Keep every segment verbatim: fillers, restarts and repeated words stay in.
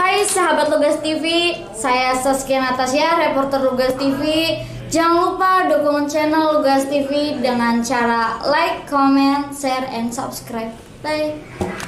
Hai sahabat Lugas T V, saya Saskia Natasha, reporter Lugas T V. Jangan lupa dukung channel Lugas T V dengan cara like, comment, share, and subscribe. Bye.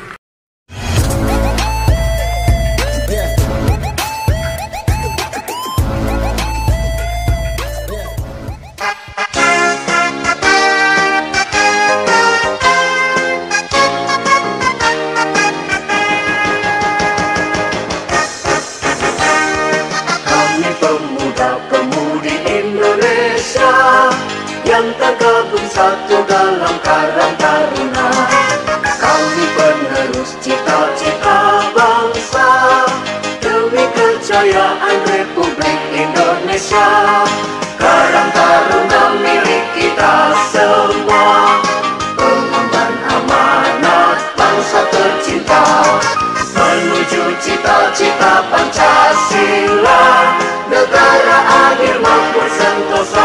Pemuda-pemudi Indonesia yang tergabung satu dalam Karang Taruna. Kami penerus cita-cita bangsa demi kejayaan Republik Indonesia. Karang Taruna milik kita semua, pengemban amanat bangsa tercinta menuju cita-cita Pancasila, negara adil makmur sentosa.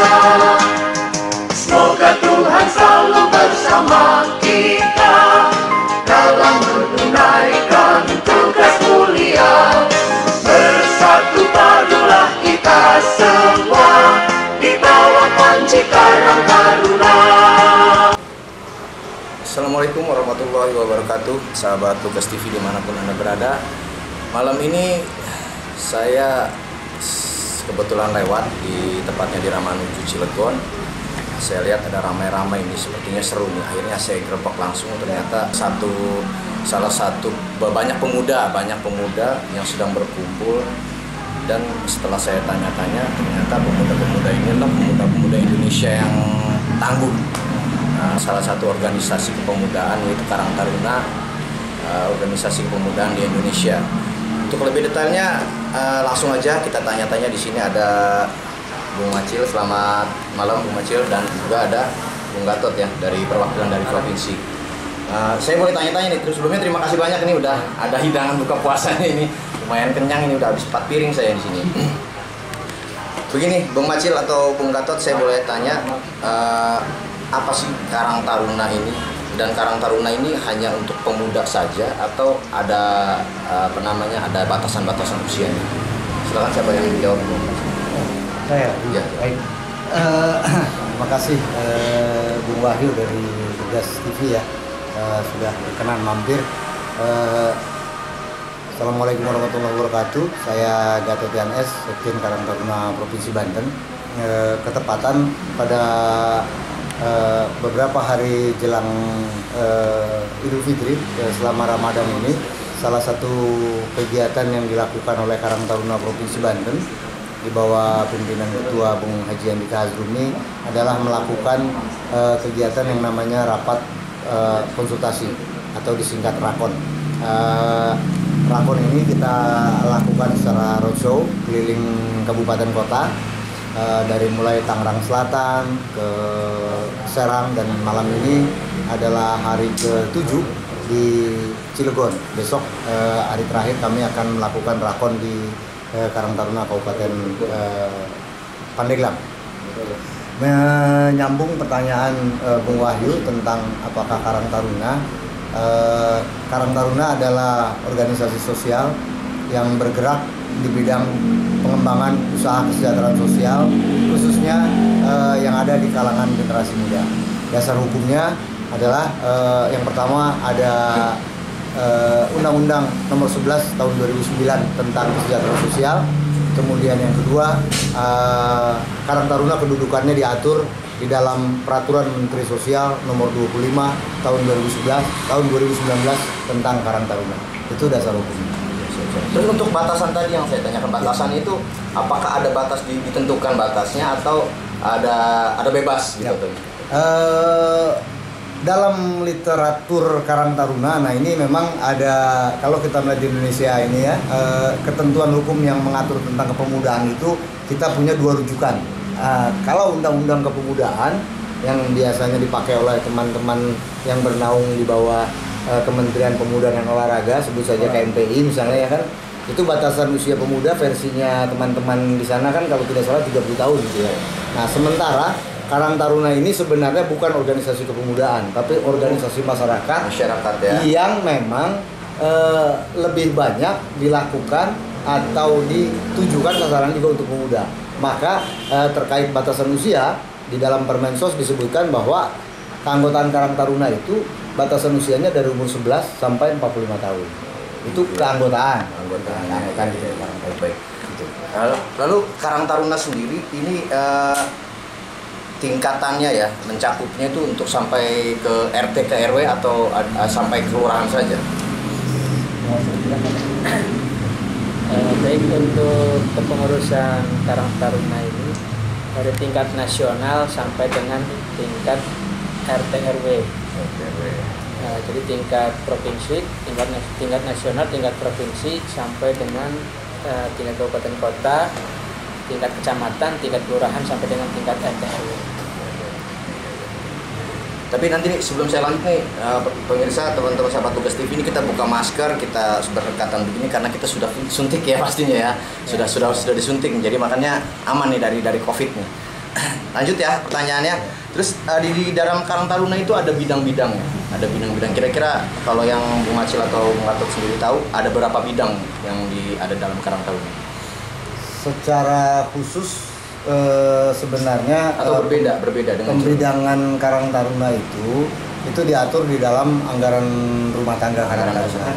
Semoga Tuhan selalu bersama kita dalam menunaikan tugas mulia. Bersatu padulah kita semua di bawah panji Karang Taruna. Assalamualaikum warahmatullahi wabarakatuh, sahabat Lugas T V dimanapun Anda berada. Malam ini saya kebetulan lewat di tepatnya di Ramanuju Cilegon. Saya lihat ada ramai-ramai ini, sepertinya seru nih. Akhirnya saya gerbek langsung, ternyata satu salah satu banyak pemuda, banyak pemuda yang sedang berkumpul. Dan setelah saya tanya-tanya, ternyata pemuda-pemuda ini adalah pemuda-pemuda Indonesia yang tangguh. Nah, salah satu organisasi kepemudaan yaitu Karang Taruna, uh, organisasi kepemudaan di Indonesia. Untuk lebih detailnya uh, langsung aja kita tanya-tanya. Di sini ada Bung Macil. Selamat malam Bung Macil, dan juga ada Bung Gatot ya dari perwakilan dari provinsi. Uh, saya boleh tanya-tanya nih. Terus sebelumnya terima kasih banyak, ini udah ada hidangan buka puasanya ini. Lumayan kenyang ini, udah habis empat piring saya di sini. Begini Bung Macil atau Bung Gatot, saya boleh tanya uh, apa sih Karang Taruna ini, dan Karang Taruna ini hanya untuk pemuda saja atau ada apa namanya ada batasan-batasan usianya? Silakan, siapa yang menjawab? Saya. Ya. Baik. Uh, terima kasih uh, Bung Wahyu dari Lugas T V ya, uh, sudah berkenan mampir. Uh, Assalamualaikum warahmatullahi wabarakatuh. Saya Gatot Yan S, Sekjen Karang Taruna Provinsi Banten. Uh, ketepatan pada Uh, beberapa hari jelang uh, Idul Fitri uh, selama Ramadan ini, salah satu kegiatan yang dilakukan oleh Karang Taruna Provinsi Banten di bawah pimpinan Ketua Bung Haji Andika Hazrumi adalah melakukan uh, kegiatan yang namanya rapat uh, konsultasi atau disingkat rakon. Uh, rakon ini kita lakukan secara roadshow keliling kabupaten kota. Uh, dari mulai Tangerang Selatan ke Serang, dan malam ini adalah hari ketujuh di Cilegon. Besok uh, hari terakhir kami akan melakukan rakon di uh, Karang Taruna Kabupaten uh, Pandeglang. Menyambung pertanyaan uh, Bung Wahyu tentang apakah Karang Taruna, uh, Karang Taruna adalah organisasi sosial yang bergerak di bidang pengembangan usaha kesejahteraan sosial, khususnya uh, yang ada di kalangan generasi muda. Dasar hukumnya adalah uh, yang pertama ada uh, Undang-Undang Nomor sebelas Tahun dua ribu sembilan tentang kesejahteraan sosial. Kemudian yang kedua, uh, Karang Taruna kedudukannya diatur di dalam Peraturan Menteri Sosial Nomor dua puluh lima Tahun dua ribu sebelas Tahun dua ribu sembilan belas tentang Karang Taruna. Itu dasar hukumnya. Terus untuk batasan tadi yang saya tanyakan, batasan itu apakah ada batas ditentukan batasnya atau ada ada bebas gitu? Ya. Uh, dalam literatur Karang Taruna, nah ini memang ada, kalau kita melihat di Indonesia ini ya, uh, ketentuan hukum yang mengatur tentang kepemudaan itu kita punya dua rujukan. Uh, kalau Undang-Undang Kepemudaan yang biasanya dipakai oleh teman-teman yang bernaung di bawah Kementerian Pemuda dan Olahraga, sebut saja K M P I misalnya ya kan, itu batasan usia pemuda versinya teman-teman di sana kan kalau tidak salah tiga puluh tahun gitu ya. Nah sementara Karang Taruna ini sebenarnya bukan organisasi kepemudaan, tapi organisasi masyarakat, masyarakat ya, yang memang eh, lebih banyak dilakukan atau ditujukan sasaran juga untuk pemuda. Maka eh, terkait batasan usia di dalam Permensos disebutkan bahwa keanggotaan Karang Taruna itu batasan usianya dari umur sebelas sampai empat puluh lima tahun. Itu keanggotaan. Keanggotaan. Keanggotaan gitu. Baik. Lalu, lalu Karang Taruna sendiri ini uh, tingkatannya ya, mencakupnya itu untuk sampai ke R T ke R W atau uh, sampai kelurahan saja? Uh, baik, untuk kepengurusan Karang Taruna ini dari tingkat nasional sampai dengan tingkat R T R W. Nah, jadi tingkat provinsi, tingkat tingkat nasional, tingkat provinsi sampai dengan uh, tingkat kabupaten kota, tingkat kecamatan, tingkat kelurahan sampai dengan tingkat R T R W. Tapi nanti nih, sebelum saya lanjut nih, uh, pemirsa, teman-teman sahabat Tugas T V, ini kita buka masker, kita berdekatan begini karena kita sudah suntik ya pastinya ya, sudah ya. sudah sudah disuntik, jadi makanya aman nih dari dari COVID nih. Lanjut ya pertanyaannya. Terus uh, di, di dalam Karang Taruna itu ada bidang-bidangnya, ada bidang-bidang. Kira-kira kalau yang Bung Acil atau Bung Gatot sendiri tahu, ada berapa bidang yang di ada dalam Karang Taruna? Secara khusus eh, sebenarnya atau berbeda berbeda dengan pembidangan Karang Taruna itu itu diatur di dalam anggaran rumah tangga Karang Taruna.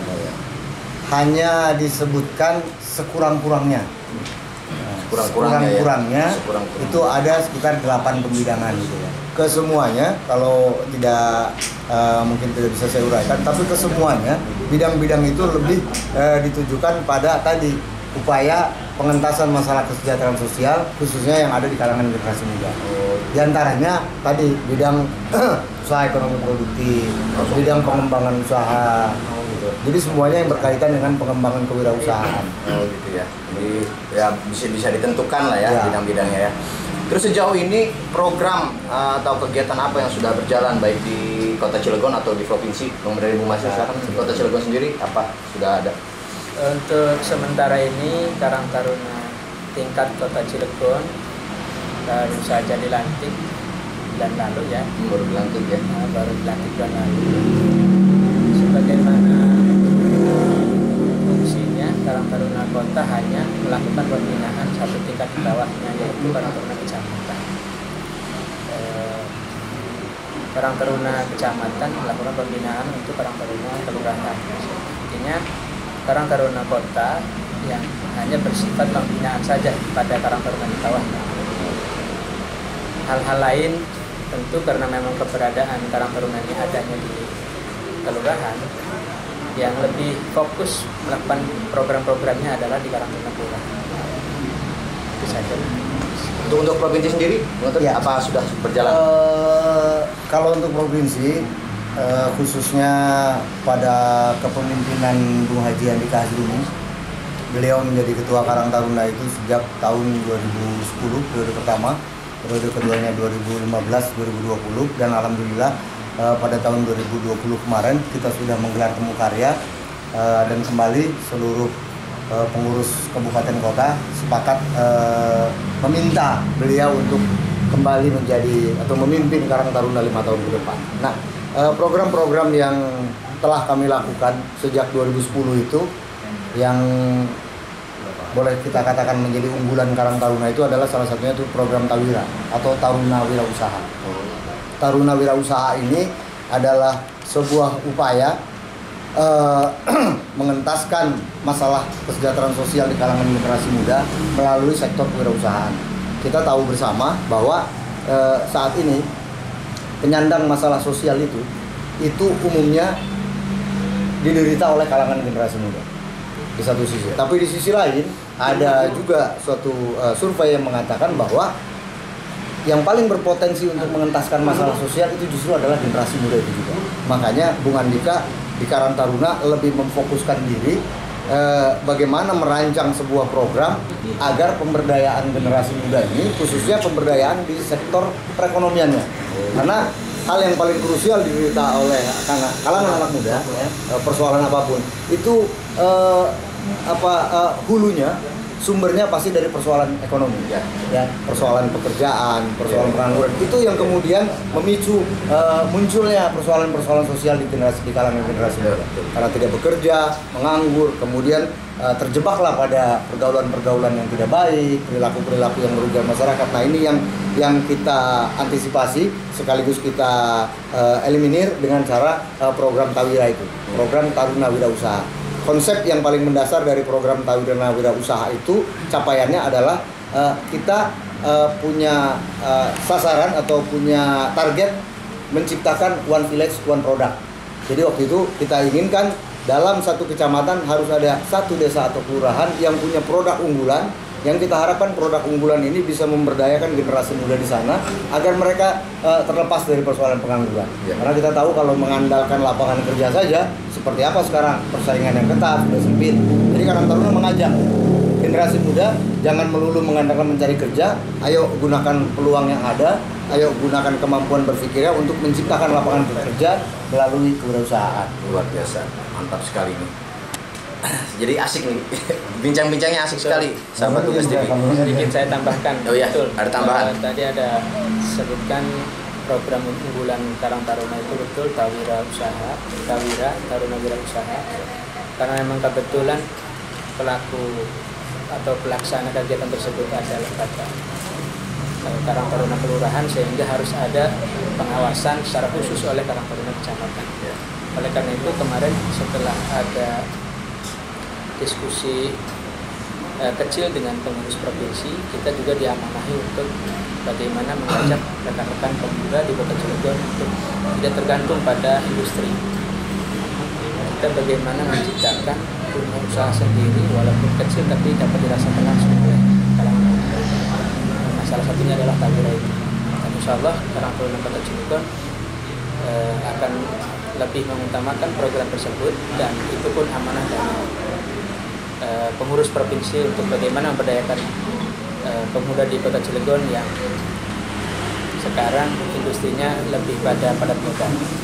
Hanya disebutkan sekurang-kurangnya. Sekurang-kurangnya ya, sekurang itu ada sekitar delapan pembidangan gitu ya. Kesemuanya kalau tidak uh, mungkin tidak bisa saya uraikan, tapi kesemuanya bidang-bidang itu lebih uh, ditujukan pada tadi upaya pengentasan masalah kesejahteraan sosial khususnya yang ada di kalangan generasi muda. Di antaranya tadi bidang usaha ekonomi produktif, bidang pengembangan usaha. Jadi semuanya yang berkaitan dengan pengembangan kewirausahaan. Oh gitu ya. Jadi ya bisa bisa ditentukan lah ya, ya. bidang-bidangnya ya. Terus sejauh ini program uh, atau kegiatan apa yang sudah berjalan baik di Kota Cilegon atau di provinsi? Bung dari Bung Masih silakan. Di Kota Cilegon sendiri apa sudah ada? Untuk sementara ini Karang Taruna tingkat Kota Cilegon baru saja dilantik bulan lalu ya. Baru dilantik ya. Nah, baru dilantik bulan lalu. Sebagaimana fungsinya, Karang Taruna Kota hanya melakukan pembinaan satu tingkat di bawahnya, yaitu Karang Taruna Kecamatan. Eh, Karang Taruna Kecamatan melakukan pembinaan untuk Karang Taruna Kelurahan. Artinya Karang Taruna Kota yang hanya bersifat pembinaan saja pada Karang Taruna di bawahnya. Hal-hal lain tentu karena memang keberadaan Karang Taruna ini adanya di kelurahan, yang lebih fokus melakukan program-programnya adalah di Karang Taruna Kelurahan. Itu saja. Untuk untuk provinsi sendiri, ya. Apa sudah berjalan? Uh, kalau untuk provinsi, uh, khususnya pada kepemimpinan Bung Haji Andika Hazrumi, beliau menjadi ketua Karang Taruna itu sejak tahun dua ribu sepuluh, periode pertama, periode keduanya dua ribu lima belas sampai dua ribu dua puluh, dan alhamdulillah Uh, pada tahun dua ribu dua puluh kemarin kita sudah menggelar temu karya uh, dan kembali seluruh uh, pengurus kabupaten kota sepakat uh, meminta beliau untuk kembali menjadi atau memimpin Karang Taruna lima tahun ke depan. Nah, uh, program-program yang telah kami lakukan sejak dua ribu sepuluh itu yang boleh kita katakan menjadi unggulan Karang Taruna itu adalah salah satunya itu program Tawira atau Taruna Wirausaha. Taruna Wirausaha ini adalah sebuah upaya uh, mengentaskan masalah kesejahteraan sosial di kalangan generasi muda melalui sektor kewirausahaan. Kita tahu bersama bahwa uh, saat ini penyandang masalah sosial itu itu umumnya diderita oleh kalangan generasi muda di satu sisi. Tapi di sisi lain ada juga suatu uh, survei yang mengatakan bahwa yang paling berpotensi untuk mengentaskan masalah sosial itu justru adalah generasi muda itu juga. Makanya Bung Andika di Karang Taruna lebih memfokuskan diri eh, bagaimana merancang sebuah program agar pemberdayaan generasi muda ini, khususnya pemberdayaan di sektor perekonomiannya. Karena hal yang paling krusial diderita oleh kalangan anak muda, persoalan apapun itu eh, apa eh, hulunya sumbernya pasti dari persoalan ekonomi, Ya. ya persoalan pekerjaan, persoalan pengangguran. Itu yang kemudian memicu uh, munculnya persoalan-persoalan sosial di generasi di kalangan generasi muda. Karena tidak bekerja, menganggur, kemudian uh, terjebaklah pada pergaulan-pergaulan yang tidak baik, perilaku-perilaku yang merugikan masyarakat. Nah, ini yang yang kita antisipasi sekaligus kita uh, eliminir dengan cara uh, program Tawira itu, program Taruna Wirausaha. Konsep yang paling mendasar dari program Taruna Wirausaha itu capaiannya adalah uh, kita uh, punya uh, sasaran atau punya target menciptakan one village one product. Jadi waktu itu kita inginkan dalam satu kecamatan harus ada satu desa atau kelurahan yang punya produk unggulan, yang kita harapkan produk unggulan ini bisa memberdayakan generasi muda di sana agar mereka uh, terlepas dari persoalan pengangguran. Ya. Karena kita tahu kalau mengandalkan lapangan kerja saja seperti apa sekarang, persaingan yang ketat, sudah sempit. Jadi Karang Taruna mengajak generasi muda jangan melulu mengandalkan mencari kerja, ayo gunakan peluang yang ada, ayo gunakan kemampuan berpikirnya untuk menciptakan lapangan kerja melalui kewirausahaan. Luar biasa, mantap sekali nih. Jadi asik nih, bincang-bincangnya asik sekali, sahabat Tugas T V. Sedikit saya tambahkan. Oh iya, betul. ada tambahan. Uh, tadi ada sebutkan program unggulan Karang Taruna itu betul Tawira Usaha, Tawira Taruna Wirausaha. Karena memang kebetulan pelaku atau pelaksana kegiatan tersebut adalah kata uh, Karang Taruna Kelurahan, sehingga harus ada pengawasan secara khusus oleh Karang Taruna Kecamatan. Ya. Oleh karena itu kemarin setelah ada diskusi eh, kecil dengan pengurus provinsi, kita juga diamanahi untuk bagaimana mengajak rekan-rekan pemuda di Kota Cilegon untuk tidak tergantung pada industri. Kita bagaimana menciptakan dunia usaha sendiri walaupun kecil tapi dapat dirasakan langsung oleh kalangan pemuda. Nah, salah satunya adalah Tawira itu. Dan insya Allah Karang Taruna Kota Cilegon eh, akan lebih mengutamakan program tersebut, dan itu pun amanah dari Uh, pengurus provinsi untuk bagaimana memberdayakan uh, pemuda di Kota Cilegon yang sekarang industrinya lebih pada padat muda.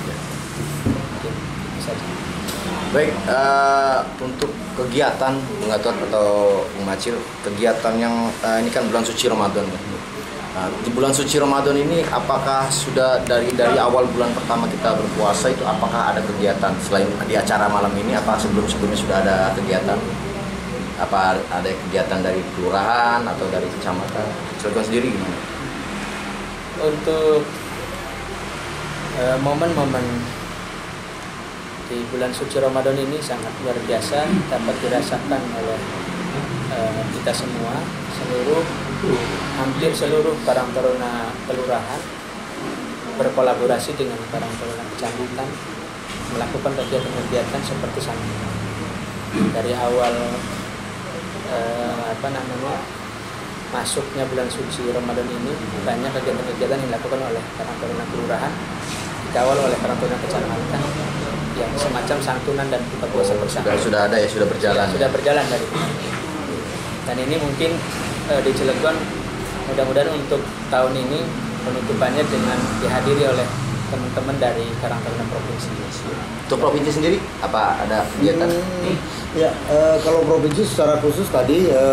Baik, uh, untuk kegiatan Bung Gatot atau Bung Macil, kegiatan yang uh, ini kan bulan suci Ramadan. Nah, di bulan suci Ramadan ini apakah sudah dari dari awal bulan pertama kita berpuasa itu apakah ada kegiatan selain di acara malam ini, apa sebelum-sebelumnya sudah ada kegiatan? Apa ada kegiatan dari kelurahan atau dari kecamatan? Cilegon sendiri gimana? Untuk uh, momen-momen di bulan suci Ramadan ini sangat luar biasa, dapat dirasakan oleh uh, kita semua, seluruh hampir seluruh Karang Taruna Kelurahan berkolaborasi dengan Karang Taruna Kecamatan melakukan kegiatan-kegiatan seperti sama. Dari awal Eh, apa namanya masuknya bulan suci Ramadan ini, banyak kegiatan-kegiatan yang dilakukan oleh Karang Taruna Kelurahan, dikawal oleh Karang Taruna Kecamatan yang semacam santunan dan buka puasa bersama. Sudah, sudah ada ya, sudah berjalan. Sudah berjalan dari itu. Dan ini mungkin eh, di Cilegon mudah-mudahan untuk tahun ini penutupannya dengan dihadiri oleh teman-teman dari Karang Taruna Provinsi. Untuk provinsi sendiri apa ada kegiatan? Hmm, ya, e, kalau provinsi secara khusus tadi e,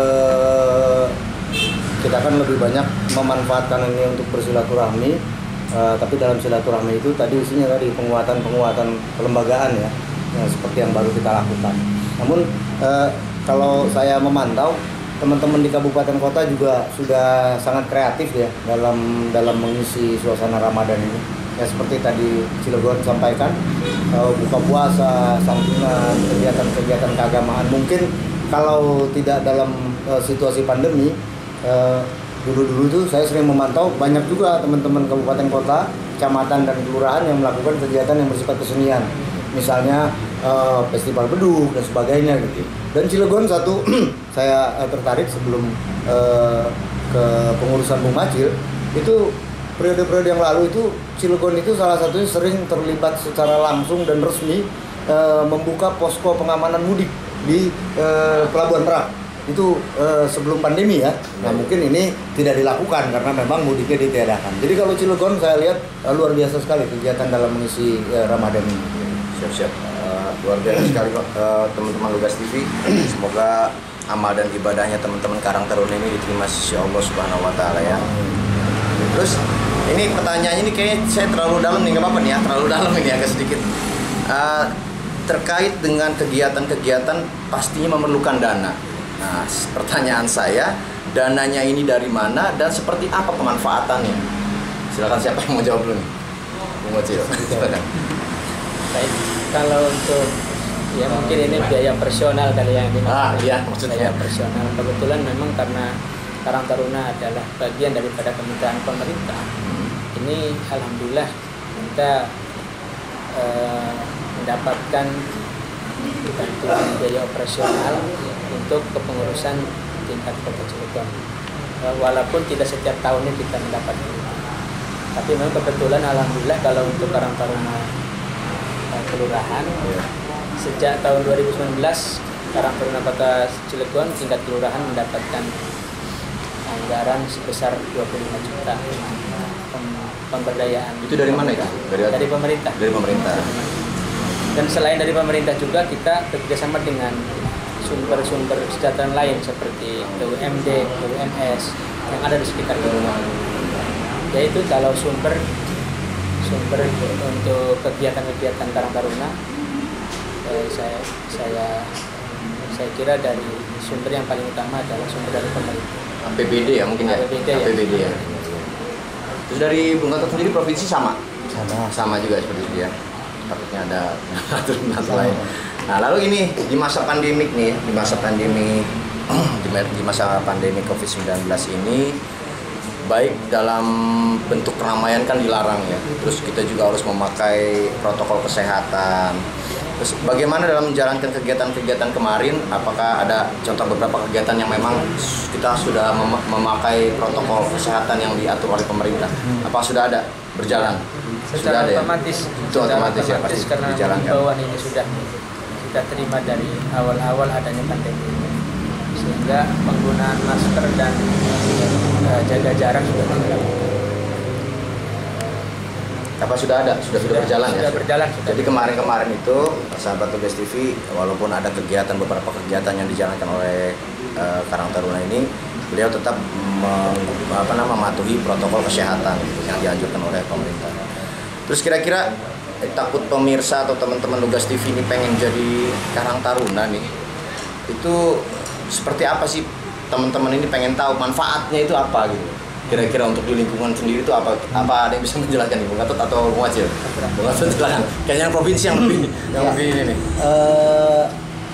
kita kan lebih banyak memanfaatkan ini untuk bersilaturahmi, e, tapi dalam silaturahmi itu tadi isinya tadi penguatan-penguatan kelembagaan ya, ya, seperti yang baru kita lakukan. Namun e, kalau saya memantau teman-teman di kabupaten kota juga sudah sangat kreatif ya dalam dalam mengisi suasana Ramadan ini. Ya seperti tadi Cilegon sampaikan, uh, buka puasa, santunan, kegiatan-kegiatan keagamaan. Mungkin kalau tidak dalam uh, situasi pandemi, uh, dulu-dulu tuh saya sering memantau banyak juga teman-teman kabupaten kota, kecamatan dan kelurahan yang melakukan kegiatan yang bersifat kesenian. Misalnya uh, festival beduk dan sebagainya gitu. Dan Cilegon satu saya uh, tertarik sebelum uh, ke pengurusan Bung Macil itu. Periode-periode yang lalu itu Cilegon itu salah satunya sering terlibat secara langsung dan resmi e, membuka posko pengamanan mudik di e, Pelabuhan Merak itu e, sebelum pandemi ya. Nah mungkin ini tidak dilakukan karena memang mudiknya ditiadakan. Jadi kalau Cilegon saya lihat e, luar biasa sekali kegiatan dalam mengisi e, Ramadan ini. Siap-siap, uh, luar biasa sekali Pak, uh, teman-teman Lugas T V. Semoga amal dan ibadahnya teman-teman Karang Taruna ini diterima sisi Allah Subhanahu Wa Taala ya. Terus ini pertanyaannya ini kayaknya saya terlalu dalam nih, nggak apa-apa nih ya, terlalu dalam ini agak sedikit. Uh, terkait dengan kegiatan-kegiatan pastinya memerlukan dana. Nah, pertanyaan saya, dananya ini dari mana dan seperti apa pemanfaatannya? Silakan, siapa yang mau jawab dulu nih? Bung Wacil. Silakan. Baik, kalau untuk ya mungkin ini biaya personal kali yang dimaksud. Ah, iya, maksudnya biaya personal. Kebetulan memang karena Karang Taruna adalah bagian daripada kementerian pemerintah. Hmm. Ini alhamdulillah kita eh, mendapatkan bantuan biaya operasional untuk kepengurusan tingkat Kota Cilegon. Walaupun tidak setiap tahunnya kita mendapatkan itu. Tapi memang kebetulan alhamdulillah kalau untuk Karang Taruna kelurahan yeah. Sejak tahun dua ribu sembilan belas Karang Taruna Kota Cilegon tingkat kelurahan mendapatkan anggaran sebesar dua puluh lima juta pemberdayaan. Itu dari mana itu? Dari, dari pemerintah. Dari pemerintah. Dan selain dari pemerintah juga kita bekerjasama dengan sumber-sumber kesejahteraan lain seperti B U M D, B U M S yang ada di sekitar rumah. Yaitu kalau sumber sumber untuk kegiatan-kegiatan Karang Taruna, eh, saya saya saya kira dari sumber yang paling utama adalah sumber dari pemerintah. A P B D ya mungkin ya. A P B D ya. A P B D ya. Terus dari Bung Gatot sendiri provinsi sama? Sama. Sama juga seperti itu ya. Takutnya ada aturan lain. Nah, lalu ini di masa pandemik nih, di masa pandemi di masa pandemi covid sembilan belas ini, baik dalam bentuk keramaian kan dilarang ya. Terus kita juga harus memakai protokol kesehatan. Terus bagaimana dalam menjalankan kegiatan-kegiatan kemarin? Apakah ada contoh beberapa kegiatan yang memang kita sudah mem memakai protokol kesehatan yang diatur oleh pemerintah? Apa sudah ada berjalan? Secara sudah ada otomatis, ya? Itu otomatis, ya pasti karena dijalankan. himbauan ini sudah kita terima dari awal-awal adanya pandemi ini, sehingga penggunaan masker dan uh, jaga jarak sudah dilakukan. Apa sudah ada? Sudah sudah, sudah berjalan sudah ya? Berjalan, sudah. Jadi kemarin-kemarin itu sahabat Tugas T V, walaupun ada kegiatan beberapa kegiatan yang dijalankan oleh uh, Karang Taruna ini, beliau tetap meng, apa nama, mematuhi protokol kesehatan yang dianjurkan oleh pemerintah. Terus kira-kira eh, takut pemirsa atau teman-teman Tugas T V ini pengen jadi Karang Taruna nih, itu seperti apa sih teman-teman ini pengen tahu manfaatnya itu apa gitu? Kira-kira untuk di lingkungan sendiri itu apa? Apa ada yang bisa menjelaskan nih, Bung Gatot atau Bung Wacil? Bung Gatot silakan. Kayaknya yang provinsi yang lebih yang ya. lebih ini nih. Uh,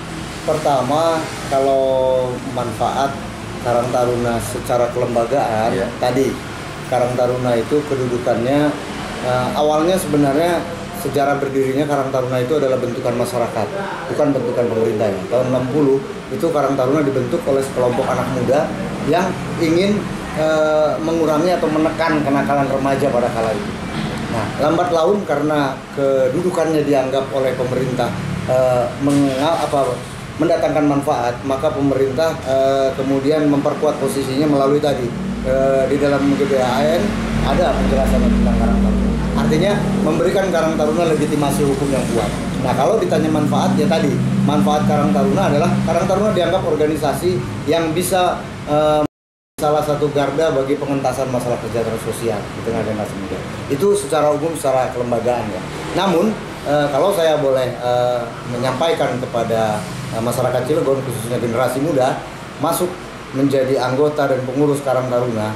pertama, kalau manfaat Karang Taruna secara kelembagaan, ya. Tadi Karang Taruna itu kedudukannya uh, awalnya sebenarnya sejarah berdirinya Karang Taruna itu adalah bentukan masyarakat, bukan bentukan pemerintah. Ya. Tahun enam puluh itu Karang Taruna dibentuk oleh sekelompok anak muda yang ingin E, mengurangi atau menekan kenakalan remaja pada kala itu. Nah, lambat laun karena kedudukannya dianggap oleh pemerintah e, mengal, apa, mendatangkan manfaat, maka pemerintah e, kemudian memperkuat posisinya melalui tadi e, di dalam G B H N ada penjelasan tentang Karang Taruna. Artinya memberikan Karang Taruna legitimasi hukum yang kuat. Nah, kalau ditanya manfaat, ya tadi manfaat Karang Taruna adalah Karang Taruna dianggap organisasi yang bisa e, salah satu garda bagi pengentasan masalah kesejahteraan sosial di tengah generasi muda. Itu secara umum, secara kelembagaan ya. Namun e, kalau saya boleh e, menyampaikan kepada e, masyarakat Cilegon, khususnya generasi muda, masuk menjadi anggota dan pengurus Karang Taruna,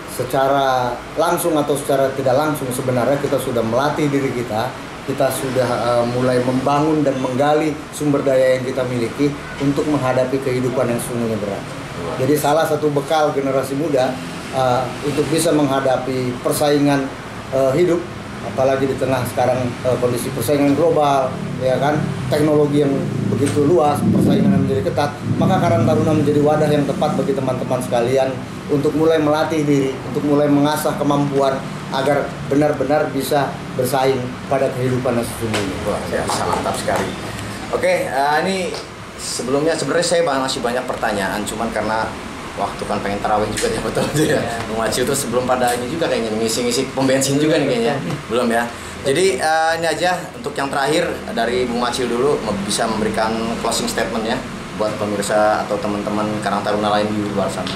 secara langsung atau secara tidak langsung sebenarnya kita sudah melatih diri kita, kita sudah e, mulai membangun dan menggali sumber daya yang kita miliki untuk menghadapi kehidupan yang sungguhnya berat. Jadi salah satu bekal generasi muda uh, untuk bisa menghadapi persaingan uh, hidup, apalagi di tengah sekarang uh, kondisi persaingan global, ya kan, teknologi yang begitu luas, persaingan yang menjadi ketat, maka Karang Taruna menjadi wadah yang tepat bagi teman-teman sekalian untuk mulai melatih diri, untuk mulai mengasah kemampuan agar benar-benar bisa bersaing pada kehidupan yang sesungguhnya. Wah, ya, mantap sekali. Oke, uh, ini sebelumnya sebenarnya saya masih banyak pertanyaan, cuman karena waktu kan pengen tarawih juga ya, betul ya. Bung Wacil itu sebelum pada ini juga kayaknya ngisi-ngisi pom bensin juga nih kayaknya. Belum ya. Jadi uh, ini aja untuk yang terakhir dari Bung Wacil dulu bisa memberikan closing statement ya buat pemirsa atau teman-teman Karang Taruna lain di luar sana.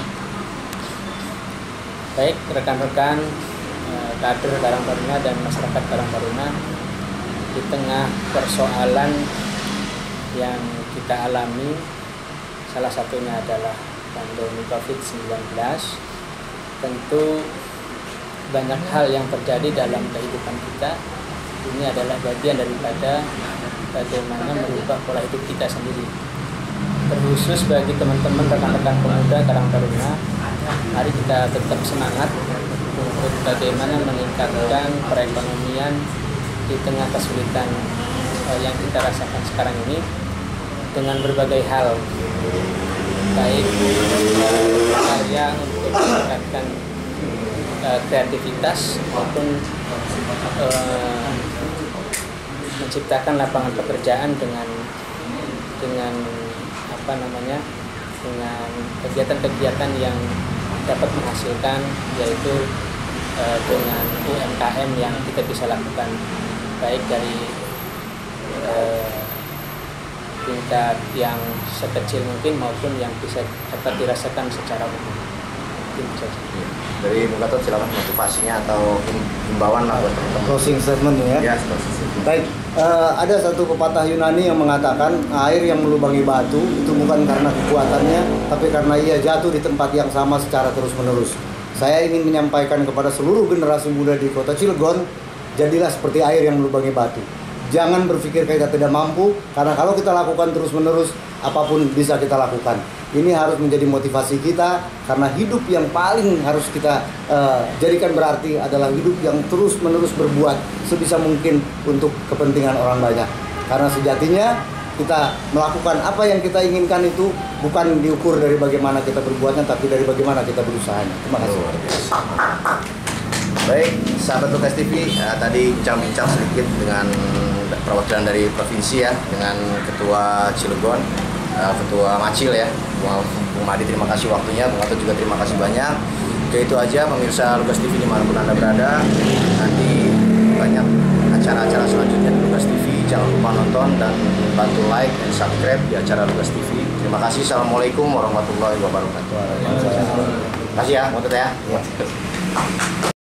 Baik rekan-rekan eh, kader Karang Taruna dan masyarakat Karang Taruna, di tengah persoalan yang kita alami, salah satunya adalah pandemi covid sembilan belas, tentu banyak hal yang terjadi dalam kehidupan kita. Ini adalah bagian daripada bagaimana merubah pola hidup kita sendiri. Terkhusus bagi teman-teman rekan-rekan pemuda Karang Taruna, mari kita tetap semangat untuk bagaimana meningkatkan perekonomian di tengah kesulitan yang kita rasakan sekarang ini dengan berbagai hal, baik karya untuk meningkatkan uh, kreativitas maupun uh, menciptakan lapangan pekerjaan dengan dengan apa namanya dengan kegiatan-kegiatan yang dapat menghasilkan, yaitu uh, dengan U M K M yang kita bisa lakukan baik dari uh, tingkat yang sekecil mungkin maupun yang bisa dapat dirasakan secara umum. Dari Bung Gatot silakan motivasinya atau himbauan lah buat teman-teman. Closing statement ya. Ya, closing statement. Baik, uh, ada satu pepatah Yunani yang mengatakan air yang melubangi batu itu bukan karena kekuatannya, tapi karena ia jatuh di tempat yang sama secara terus-menerus. Saya ingin menyampaikan kepada seluruh generasi muda di Kota Cilegon, jadilah seperti air yang melubangi batu. Jangan berpikir kita tidak mampu, karena kalau kita lakukan terus-menerus, apapun bisa kita lakukan. Ini harus menjadi motivasi kita, karena hidup yang paling harus kita uh, jadikan berarti adalah hidup yang terus-menerus berbuat sebisa mungkin untuk kepentingan orang banyak. Karena sejatinya kita melakukan apa yang kita inginkan itu bukan diukur dari bagaimana kita berbuatnya, tapi dari bagaimana kita berusahanya. Terima kasih. Baik, sahabat Lukas T V, ya, tadi bincang-bincang sedikit dengan perwakilan dari provinsi ya, dengan Ketua Cilegon, uh, Ketua Macil ya, Bung Madi, terima kasih waktunya, Bung Gatot juga terima kasih banyak. Oke, itu aja pemirsa Lukas T V dimanapun Anda berada. Nanti banyak acara-acara selanjutnya di Lukas T V, jangan lupa nonton dan bantu like dan subscribe di acara Lukas T V. Terima kasih, Assalamualaikum warahmatullahi wabarakatuh. Terima kasih ya, Bung Gatot ya.